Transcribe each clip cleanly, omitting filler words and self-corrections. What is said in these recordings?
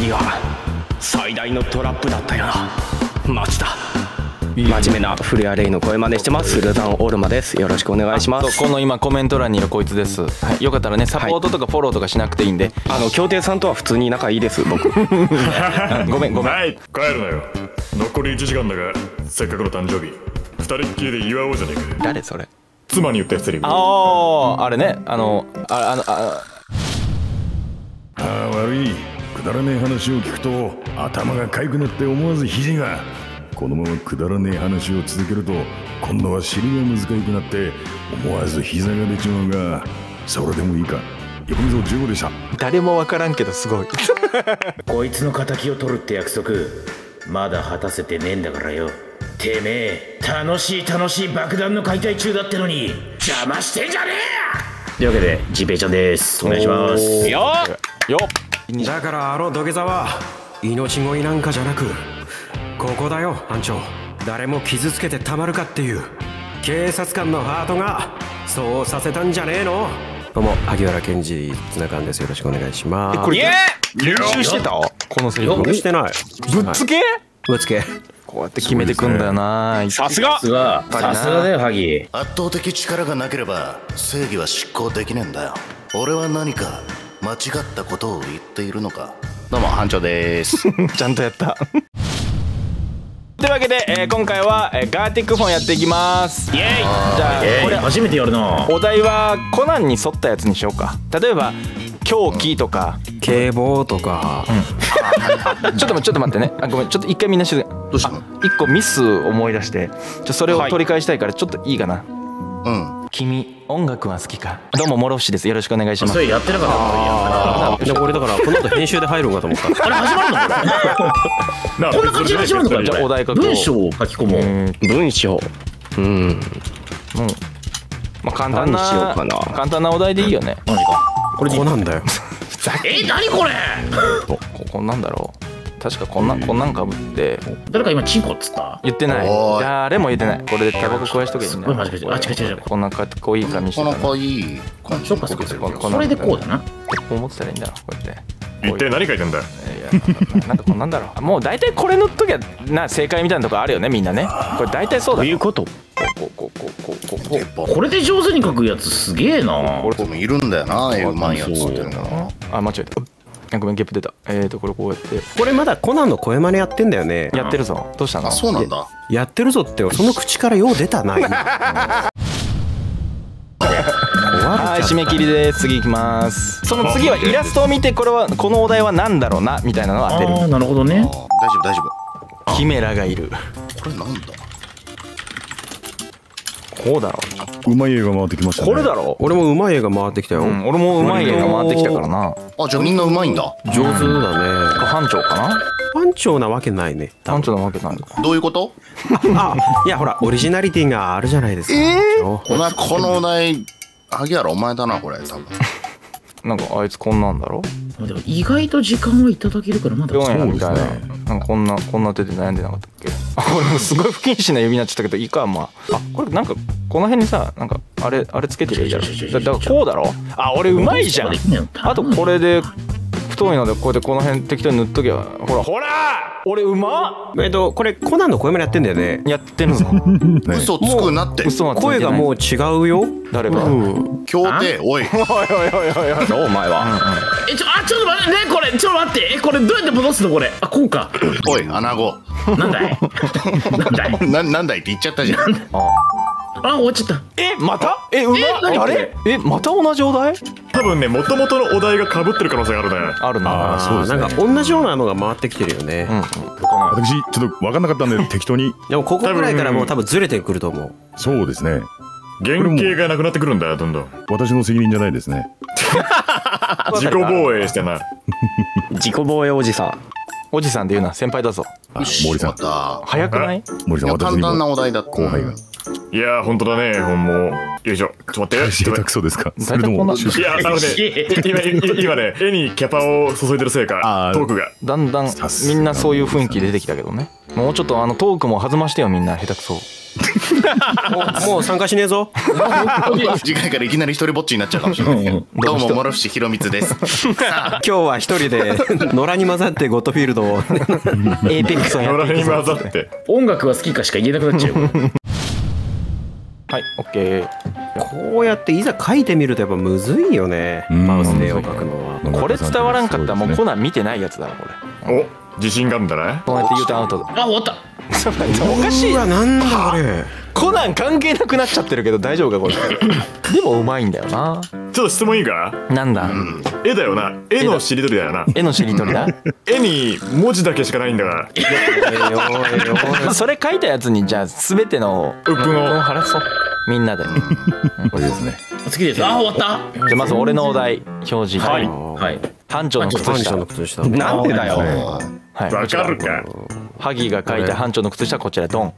次が最大のトラップだったよな。町田。真面目なフレアレイの声真似してます。スルダンオルマです。よろしくお願いします。 この今コメント欄にいるこいつです。はい、よかったらねサポートとかフォローとかしなくていいんで、 協定さんとは普通に仲いいです僕。 ごめん。 はい、帰るなよ。残り1時間だが、せっかくの誕生日二人っきりで祝おうじゃねえか。 誰それ？ 妻に言ったセリフ。 あれね、 悪い。くだらねえ話を聞くと頭がかゆくなって思わず肘が。このままくだらねえ話を続けると今度は尻がむずかゆくなって思わず膝が出ちまうが、それでもいいか。横溝15でした。 誰もわからんけどすごい。 こいつの敵を取るって約束まだ果たせてねえんだからよ。てめえ楽しい爆弾の解体中だってのに邪魔してんじゃねえ。というわけでジペイちゃんです。お願いします。 よだから土下座は命乞いなんかじゃなく、ここだよ班長。誰も傷つけてたまるかっていう警察官のハートがそうさせたんじゃねえの。どうも萩原健二ツナカンです。よろしくお願いします。 これ練習してた？このセリフしてない。 ぶっつけ？ ぶっつけ。 こうやって決めてくんだよな。 さすがだよハギ。 圧倒的力がなければ正義は執行できねえんだよ。俺は何か間違ったことを言っているのか。どうも班長です。 ちゃんとやった。というわけで、今回は、ガーティックフォンやっていきます。イエーイ。じゃあこれ初めてやるな。 お題はコナンに沿ったやつにしようか。例えば狂気とか警棒とか。 ちょっと待ってね。ごめん、ちょっと一回みんな静か。 どうしたの？ 一個ミス思い出して、それを取り返したいからちょっといいかな。君音楽は好きか。どうも諸伏です。よろしくお願いします。 それやってなかった。 じゃあこれだからこの後編集で入るんかと思った。 あれ始まるの？こんな感じで始まるのか。 じゃあお題書こう。 文章を書き込もう。 文章まあ簡単なお題でいいよね。 マジか。 これこうなんだよ。 何これ。 こんなんだろう。確かこんなんかぶって誰か今チンコっつった？ 言ってない。誰も言ってない。これでタバコ食わしとけばいいんだよ。 マジか。違う。 こんなかっこいい紙してた。 なかなかいい感じ。 そっか。それでこうだな。 こう持ってたらいいんだ。こうやって。 一体何書いてんだ。 いやなんかこんなんだろう。もう大体これの時は正解みたいなとこあるよねみんなね。これ大体そうだ。 どういうこと？ これで上手に書くやつすげえな。 俺もいるんだよな、うまいやつっていうのが。 間違えた。ごめんゲップ出た。これこうやってこれまだコナンの声真似やってんだよね。 やってるぞ。どうしたの？ あ、そうなんだ。 やってるぞってその口からよう出たな。 はい、締め切りです。次いきます。その次はイラストを見てこのお題は何だろうなみたいなのを当てる。 なるほどね。 大丈夫。 キメラがいる。 これなんだ。 こうだろうまい映画回ってきましたね。 これだろ。 俺もうまい映画回ってきたよ。 俺もうまい映画回ってきたからな。 あ、じゃあみんなうまいんだ。 上手だね。 班長かな。 班長なわけないね。 班長なわけない。 どういうこと？ いやほらオリジナリティがあるじゃないですか。 お前このお題萩原お前だなこれ多分。 なんかあいつこんなんだろ。 でも意外と時間はいただけるからまだ 4円みたいな。なんかこんな手で悩んでなかったっけ。これもすごい不謹慎な指になっちゃったけどいいか。まあこれなんかこの辺にさなんかあれつけてりゃいいだろ。だからこうだろ。俺うまいじゃん。あとこれで太いのでこうやってこの辺適当に塗っとけばほら俺うまっ。 これコナンの声までやってんだよね。 やってるぞ。 嘘つくなって。 声がもう違うよ。 誰が？ 協定おい。 お前は。 ちょっと待ってねこれちょっと待って。これどうやって戻すのこれ。こうか。 おい穴子。 なんだい。 なんだいって言っちゃったじゃん。 終わっちゃった。 また？うま。あれ？また同じお題？ 多分ね元々のお題が被ってる可能性があるね。 あるな。 そうなんか同じようなのが回ってきてるよね。 私ちょっと分かんなかったんで適当に。 でもここぐらいからもう多分ずれてくると思う。 そうですね。 原型がなくなってくるんだよどんどん。 私の責任じゃないですね。 自己防衛してな。 自己防衛おじさん。 おじさんで言うな。先輩だぞ。 森さん。 早くない？ 森さん私にも簡単なお題だった。 後輩が。 いや本当だね。もうよいしょ。ちょっと待って。 下手くそですか。それともいや今ね絵にキャパを注いでるせいかトークがだんだんみんなそういう雰囲気出てきたけどね。もうちょっとトークも弾ましてよみんな下手くそ。 もう参加しねえぞ。 次回からいきなり一人ぼっちになっちゃうかもしれない。どうも諸伏弘光です。 今日は一人で野良に混ざってゴッドフィールドをエーペックスをやっていき混ざって音楽が好きかしか言えなくなっちゃうよ。 はい、オッケー。 こうやっていざ書いてみるとやっぱむずいよね。マウスで絵を描くのは。 これ伝わらんかったらもうコナン見てないやつだなこれ。 お、自信があるんだな。 こうやって言うとアウトだ。 あ、終わった。 おかしい。 うわ、なんだこれ。 コナン関係なくなっちゃってるけど大丈夫かこれ。でもうまいんだよな。 ちょっと質問いいか。 なんだ。 絵だよな。絵のしりとりだよな。 絵のしりとりだ。 絵に文字だけしかないんだが。 それ書いたやつにじゃあ全ての鬱憤を晴らそうみんなで。 これですね。 好きです。あ、終わった。 じゃあまず俺のお題表示。はい。 はい。 班長の靴パンチ下。 ョの靴下。 なんでだよ。 はい。 わかるか。 ハギが書いた班長の靴下こちらドン。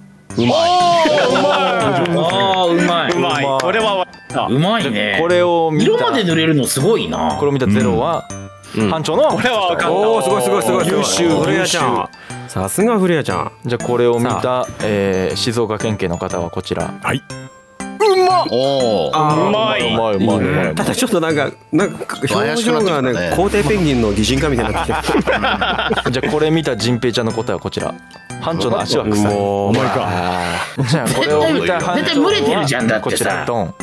ああ、うまい。 うまい。これはうまいね。 これを見た色まで塗れるのすごいな。 これを見たゼロは班長の。 これは分かった。 おお、すごいすごいすごい。 優秀フレアちゃん。さすがフレアちゃん。 じゃあこれを見た静岡県警の方はこちら。 はい。 おお。 うまい。 うまいうまいうまい。 ただちょっとなんか表情がね、皇帝ペンギンの擬人化みたいになってきて。 じゃあこれ見た迅平ちゃんの答えはこちら。班長の足は臭い。 お前か。 じゃあこれを見た班長は絶対蒸れてるじゃんだってさこちらドン。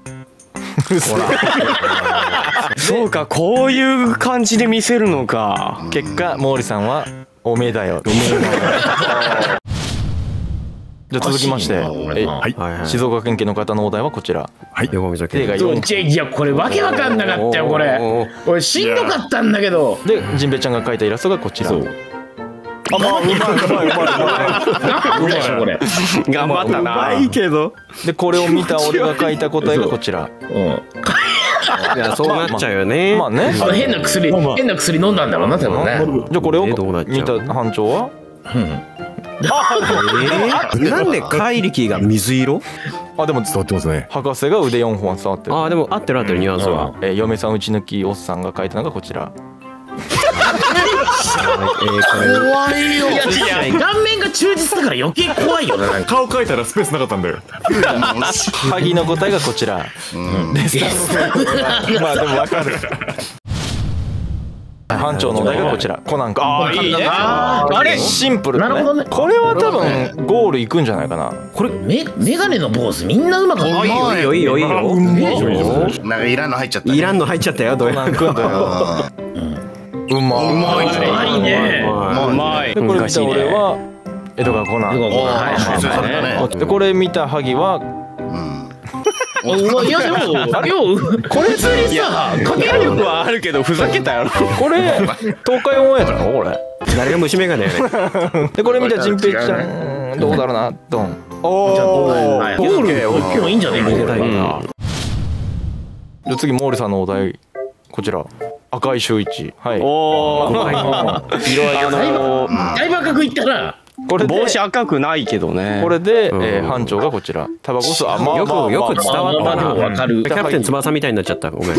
そうか、こういう感じで見せるのか。 結果毛利さんはおめえだよ。じゃあ続きまして、静岡県警の方のお題はこちら。 横溝家。 映画4。 いや、これわけわかんなかったよ、これ。俺しんどかったんだけど。 で迅平ちゃんが描いたイラストがこちら。 なんでしょこれ。 頑張ったな。 いいけど。 でこれを見た俺が書いた答えがこちら。 いや、そうなっちゃうよね。 まあね。 変な薬飲んだんだろうな、多分ね。 じゃあこれをどうなっちゃう見た班長は。 なんで怪力が水色？ あでも伝わってますね。 博士が腕4本は伝わってる。 あ、でも合ってる合ってるニュアンスは。 嫁さん打ち抜きおっさんが書いたのがこちら。 怖いよ。いや違う、顔面が忠実だから余計怖いよな。 顔描いたらスペースなかったんだよ。 萩の答えがこちら。でした。まあでもわかる。班長のお題がこちら。コナンか。ああいいね。あれシンプルだね。 なるほどね。 これは多分ゴールいくんじゃないかな。 これメガネの坊主みんなうまかった。 いいよいいよいいよ。 なんかいらんの入っちゃったね。 いらんの入っちゃったよ。どうやら。 うまい。 うまいね。 うまい。 でこれ見た俺は江戸川コナン。でこれ見た萩は。 いやでもこれ普通にさかけ力はあるけどふざけたやろ。 これ東海オンエアだろこれ。 誰が虫眼鏡やね。 でこれ見た迅平ちゃんどうだろうなドン。 ゴール今日いいんじゃねえか。 じゃあ次毛利さんのお題こちら。赤井秀一。はい。 おお。 だいぶ赤くいったな。 これで帽子赤くないけどね。 これで班長がこちら。タバコ吸う。あまあよく伝わったな。 わかる。 キャプテン翼みたいになっちゃった。ごめん。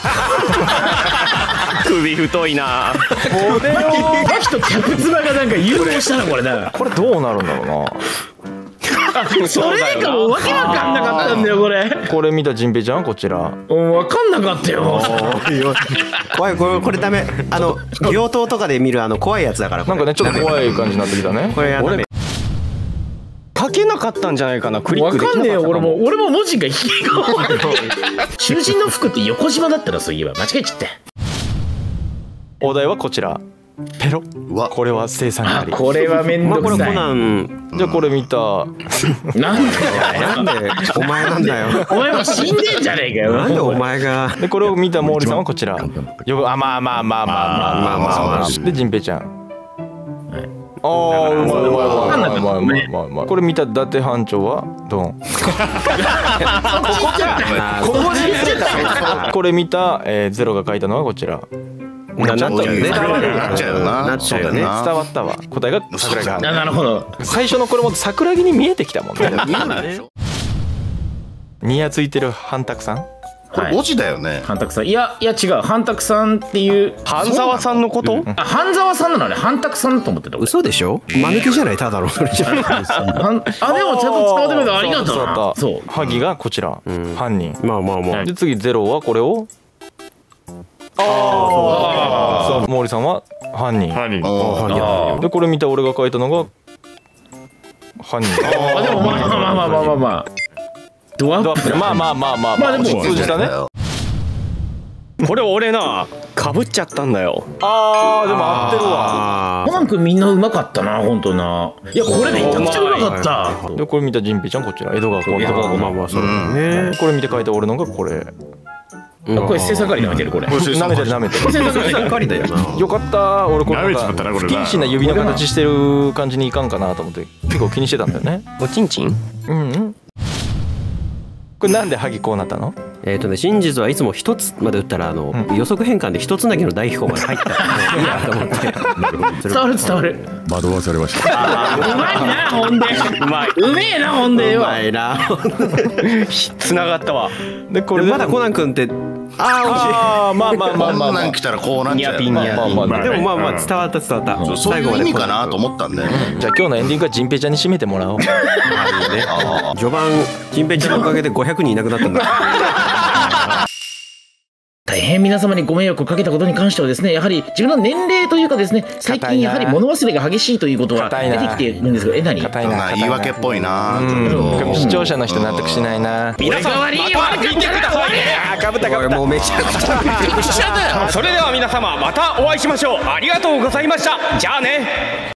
首太いな。 これを人キャプツバがなんか誘導したなこれな。 これどうなるんだろうな。 それでかもわけわかんなかったんだよこれ。 これ見た迅平ちゃんはこちら。 わかんなかったよ。 怖いこれダメ。病棟とかで見る怖いやつだから。 なんかねちょっと怖い感じになってきたね。 これやだめ。 書けなかったんじゃないかな。クリッわクできなかったかんねえよ俺も文字が引きが悪い。囚人の服って横島だったらそういえば間違えちゃった。 お題はこちら。ペロ。これは生産あり。 これはめんどくさい。 これコナン。 じゃあこれ見た。 なんでお前なんだよ。 お前も死んでんじゃねえかよ。 なんでお前が。 でこれを見た毛利さんはこちら。まあ。で迅平ちゃん。ああうまい。これ見た伊達班長はドン。これ見たゼロが書いたのはこちら。 なっちゃうね。 なっちゃうな。 なっちゃうよね。 伝わったわ。答えが桜木。 なるほど。 最初のこれも桜木に見えてきたもんね。ニヤついてる半卓さん。 これ5時だよね。 半沢さん、いや違う、半沢さんっていう半沢さんのこと？ あ、半沢さんなのね、半沢さんと思ってた。 嘘でしょ？間抜けじゃないただのそれじゃ。 あ、でもちゃんと伝わってくれた、ありがとうな。そう。 萩がこちら犯人。 まあまあまあ。 で次ゼロはこれを。そう毛利さんは犯人。 犯人。 でこれ見た俺が書いたのが犯人。 あ、でもまあドアップだ。 まあでも通じたね。 これ俺なかぶっちゃったんだよ。 あーでも合ってるわ。 コナン君みんなうまかったな、本当な。いやこれめちゃくちゃうまかった。 でこれ見たジンピーちゃんこちら江戸川コナン。 まあまあそうね。 これ見て書いた俺のがこれ。 これ制作狩り舐めてるこれ。 舐めてる舐めてる。 制作狩りだよな。 よかった俺これなんか舐めちまったなこれな不謹慎な指の形してる感じにいかんかなと思って結構気にしてたんだよね。 おちんちん？ これなんで萩こうなったの？ 真実はいつも一つまで打ったら予測変換で一つだけの大飛行まで入ったらいいやと思って。 伝わる。 惑わされました。 うまいなほんで。うめえなほんでよ。 うまいな。 つながったわ。 でこれまだコナン君ってまあこんなん来たらこうなんちゃうよ。 でもまあまあ伝わった。 そういう意味かなと思ったんだよね。 じゃあ今日のエンディングはジンペイちゃんに締めてもらおう。 序盤金平ちゃんのおかげで500人いなくなったんだ。 大変皆様にご迷惑をかけたことに関してはですね、やはり自分の年齢というかですね、最近やはり物忘れが激しいということは出てきているんですけど、何？ 言い訳っぽいな。 視聴者の人納得しないな。 俺が悪いよ。 かぶったかぶった。 もうめちゃくちゃそれでは皆様またお会いしましょう。ありがとうございました。じゃあね。